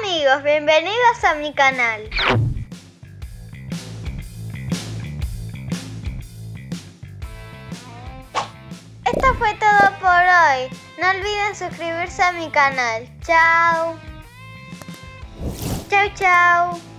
amigos, bienvenidos a mi canal. Esto fue todo por hoy. No olviden suscribirse a mi canal. Chao. Chao, chao.